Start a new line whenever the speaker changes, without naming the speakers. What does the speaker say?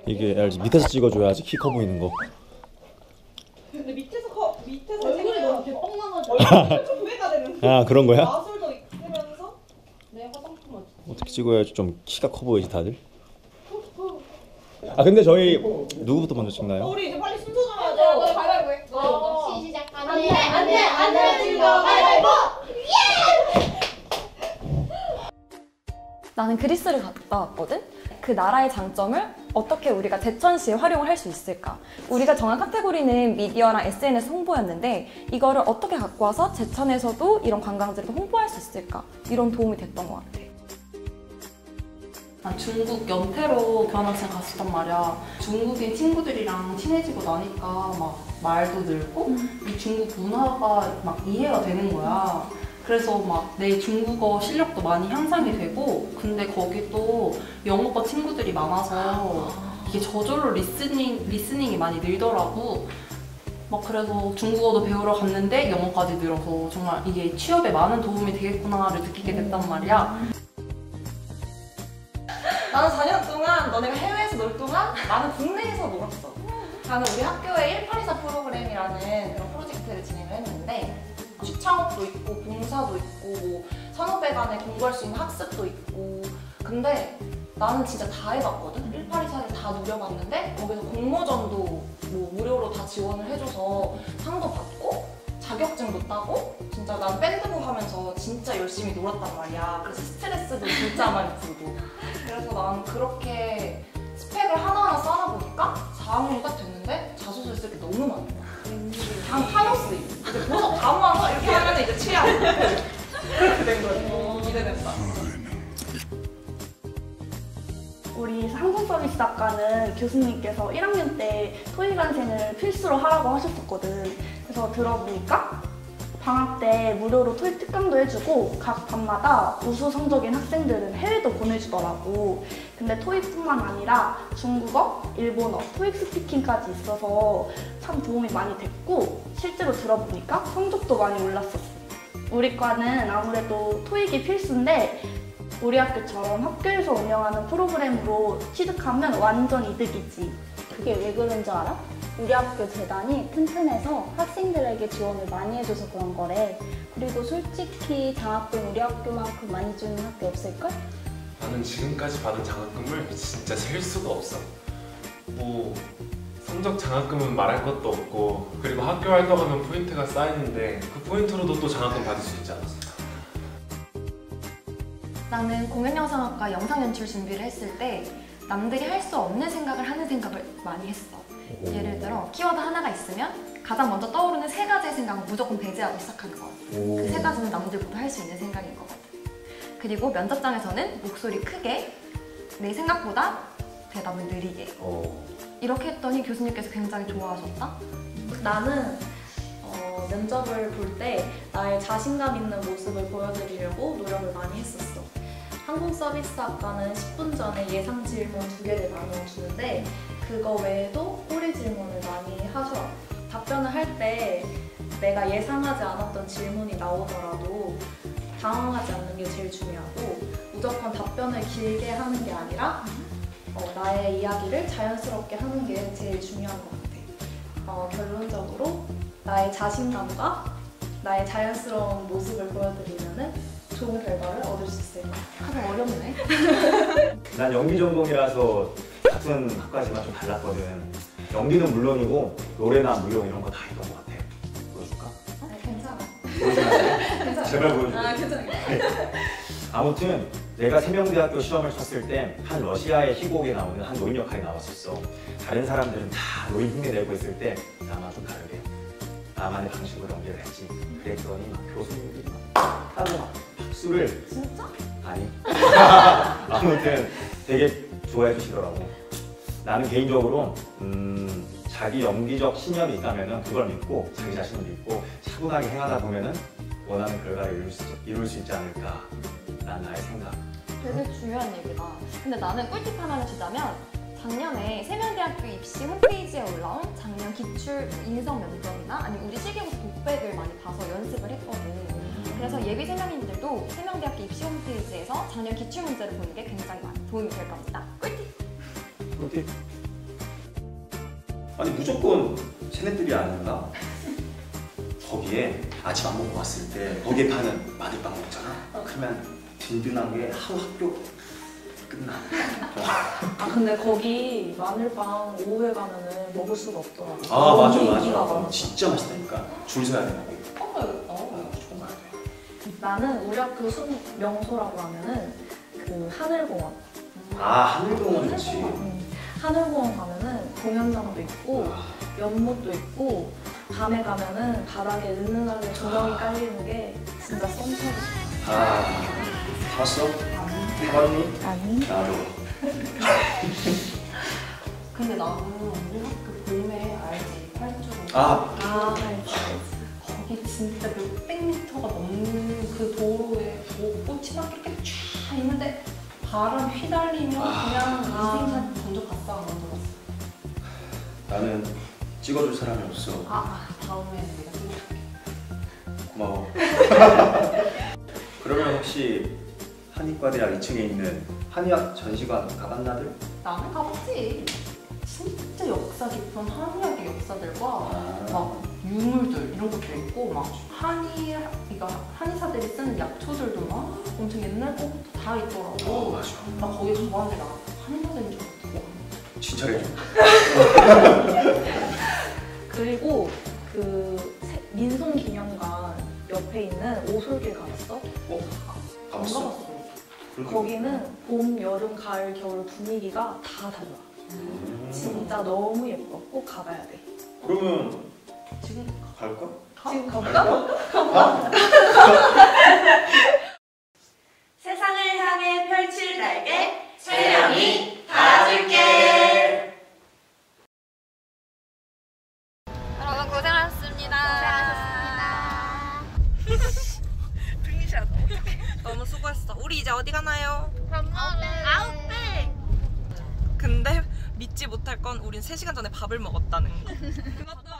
이게 알지? 밑에서 찍어줘야지 키 커 보이는 거.
근데 밑에서 얼굴이 너무 개뻥 나가지고 좀 후회가 되는.
아 그런 거야?
마술도 있으면서 내 화장품
어떻게 찍어야지 좀 키가 커 보이지 다들? 아 근데 저희 누구부터 먼저 찍나요?
우리 이제 빨리 순서 정해야 돼.
너 가위바위보 해. 시작. 안돼 즐거 가위바위보.
나는 그리스를 갔다 왔거든? 그 나라의 장점을 어떻게 우리가 제천 시에 활용을 할 수 있을까? 우리가 정한 카테고리는 미디어랑 SNS 홍보였는데 이거를 어떻게 갖고 와서 제천에서도 이런 관광지를 홍보할 수 있을까? 이런 도움이 됐던 것 같아.
난 중국 연태로 교환학생 갔었단 말이야. 중국인 친구들이랑 친해지고 나니까 막 말도 늘고 이 중국 문화가 막 이해가 되는 거야. 그래서 막 내 중국어 실력도 많이 향상이 되고, 근데 거기 또 영어과 친구들이 많아서 이게 저절로 리스닝이 많이 늘더라고. 막 그래서 중국어도 배우러 갔는데 영어까지 늘어서 정말 이게 취업에 많은 도움이 되겠구나를 느끼게 됐단 말이야.
나는 4년 동안 너네가 해외에서 놀 동안 나는 국내에서 놀았어. 나는 우리 학교에 1824 프로그램이라는 그런 프로젝트를 진행을 했는데 취창업도 있고 봉사도 있고 뭐 선후배 간에 공부할 수 있는 학습도 있고. 근데 나는 진짜 다 해봤거든? 1824를 다 누려봤는데 거기서 공모전도 뭐 무료로 다 지원을 해줘서 상도 받고 자격증도 따고 진짜 난 밴드부 하면서 진짜 열심히 놀았단 말이야. 그래서 스트레스도 진짜 많이 풀고. 그래서 난 그렇게 스펙을 하나하나 쌓아보니까 4학년이 딱 됐는데 자소서 쓸 게 너무 많은 거야. 그냥 타노스 이제 보석 다 모아서 이렇게 하면 이제 취향 그렇게 된 거야. 기대된다.
우리 항공서비스학과는 교수님께서 1학년 때 토익완생을 필수로 하라고 하셨었거든. 그래서 들어보니까 방학 때 무료로 토익 특강도 해주고 각 반마다 우수 성적인 학생들은 해외도 보내주더라고. 근데 토익뿐만 아니라 중국어, 일본어, 토익 스피킹까지 있어서 참 도움이 많이 됐고 실제로 들어보니까 성적도 많이 올랐었어. 우리 과는 아무래도 토익이 필수인데 우리 학교처럼 학교에서 운영하는 프로그램으로 취득하면 완전 이득이지.
그게 왜 그런 줄 알아? 우리 학교 재단이 튼튼해서 학생들에게 지원을 많이 해줘서 그런 거래. 그리고 솔직히 장학금 우리 학교만큼 많이 주는 학교 없을걸?
나는 지금까지 받은 장학금을 진짜 셀 수가 없어. 뭐 성적 장학금은 말할 것도 없고, 그리고 학교 활동하면 포인트가 쌓이는데 그 포인트로도 또 장학금 받을 수 있잖아.
나는 공연영상학과 영상연출 준비를 했을 때 남들이 할 수 없는 생각을 하는 생각을 많이 했어. 예를 들어 키워드 하나가 있으면 가장 먼저 떠오르는 3가지의 생각은 무조건 배제하고 시작하는 거야. 그 3가지는 남들보다 할 수 있는 생각인 것 같아. 그리고 면접장에서는 목소리 크게, 내 생각보다 대답을 느리게. 이렇게 했더니 교수님께서 굉장히 좋아하셨다.
나는 면접을 볼 때 나의 자신감 있는 모습을 보여드리려고 노력을 많이 했었어. 항공서비스학과는 10분 전에 예상 질문 2개를 나눠주는데 그거 외에도 꼬리 질문을 많이 하셔. 답변을 할 때 내가 예상하지 않았던 질문이 나오더라도 당황하지 않는 게 제일 중요하고, 무조건 답변을 길게 하는 게 아니라 나의 이야기를 자연스럽게 하는 게 제일 중요한 것 같아. 결론적으로 나의 자신감과 나의 자연스러운 모습을 보여드리면 좋은 결과를 얻을 수 있을 것 같아.
하긴 어렵네.
난 연기 전공이라서 같은 학과지만 좀 달랐거든. 연기는 물론이고 노래나 무용 이런 거 다 했던 것 같아. 보여줄까?
괜찮아.
보여주면
괜찮아.
제발 보여줘.
괜찮아.
아무튼 내가 세명대학교 시험을 쳤을 때 한 러시아의 희곡에 나오는 한 노인 역할이 나왔었어. 다른 사람들은 다 노인 흉내내고 있을 때 나만 좀 다르게 나만의 방식으로 연기를 했지. 그랬더니 막 교수님들이 막 하고 막 박수를.
진짜?
아니. 아무튼 되게 좋아해 주시더라고. 나는 개인적으로 자기 연기적 신념이 있다면 그걸 믿고 자기 자신을 믿고 차분하게 행하다 보면 원하는 결과를 이룰 수 있지 않을까. 난 나의 생각.
되게 중요한 얘기다. 근데 나는 꿀팁 하나를 주자면 작년에 세명대학교 입시 홈페이지에 올라온 작년 기출 인성 면접이나 아니면 우리 실기고사 독백을 많이 봐서 연습을 했거든. 그래서 예비 세명인들도 세명대학교 입시 홈페이지에서 작년 기출 문제를 보는 게 굉장히 많이 도움이 될 겁니다. 꿀팁!
꿀팁? 아니 무조건 새내들이 아닌가? 거기에 아침 안 먹고 왔을 때 거기에 파는 마늘빵 먹잖아. 그러면 든든하게 하루 학교 끝나.
아 근데 거기 마늘빵 오후에 가면은 먹을 수가 없더라고.
아 맞아
인기가
맞아.
많아서.
진짜 맛있다니까. 줄 서야 돼 거기. 무조건 가야 돼.
나는 우리 학교 순 명소라고 하면은 그 하늘공원.
아 하늘공원 좋지.
하늘공원 가면은 공연장도 있고 연못도 있고 밤에 가면은 바닥에 은은하게 조명이 깔리는 게 진짜 썸타고 싶어.
아 봤어? 해봤니?
아니.
나도.
근데 나는 우리 학교 봄에 알지? 8주.
아
거기 진짜 몇백 미터가 넘는 그 도로에 뭐 꽃이 막 이렇게 쫙 있는데 바람 휘날리면 그냥 인생샷 먼저 봤어, 안 먼저 봤어.
나는 찍어줄 사람이 없어.
다음에 내가 찍어줄게.
고마워. 그러면 혹시 한의과대학 2층에 있는 한의학 전시관 가봤나들?
나는 가봤지. 진짜 역사 깊은 한의학의 역사들과 막 유물들 이런 것도 있고 막 그러니까 한의사들이 쓰는 약초들도 막 엄청 옛날 거부터 다 있더라고.
맞아.
나 거기 가봤는데 나 한의사들인 줄 알았어.
진짜래죠.
그리고 그 민속기념관 옆에 있는 오솔길 가봤어?
안
가봤어?
가봤어.
거기는 봄, 여름, 가을, 겨울 분위기가 다 달라. 진짜 너무 예뻐. 꼭 가봐야 돼.
그러면
지금
갈까?
지금 가볼까?
세상을 향해 펼칠 날개 채령이 달아줄게.
여러분 고생하셨습니다.
너무 수고했어. 우리 이제 어디 가나요?
아웃백.
근데 믿지 못할 건 우린 3시간 전에 밥을 먹었다는 거.